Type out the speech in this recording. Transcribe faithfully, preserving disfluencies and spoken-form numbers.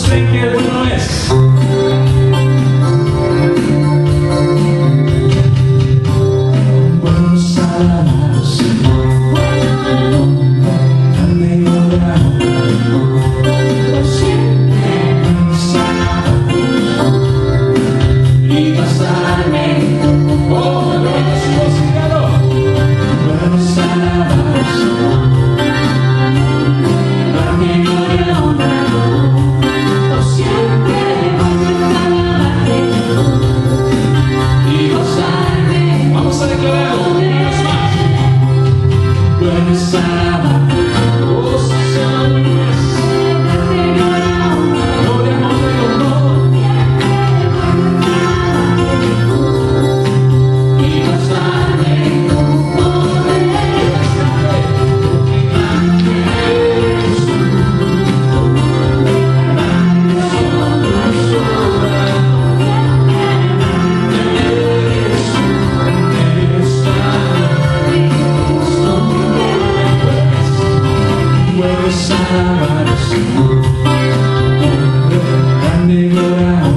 creen que bueno es. Vamos a alabar al Señor, grande y grande, por siempre. Vamos a alabar y pasarme. Oh, levanta su voz y dígalo. Vamos a alabar al Señor, grande y grande, por siempre. Vamos a alabarte y pasarme. Vamos a declararlo una vez más. Vamos a alabarte. Oh, Señor, gloria, honra y honor. Y pasarme puedes alabar al Señor, grande y glorioso.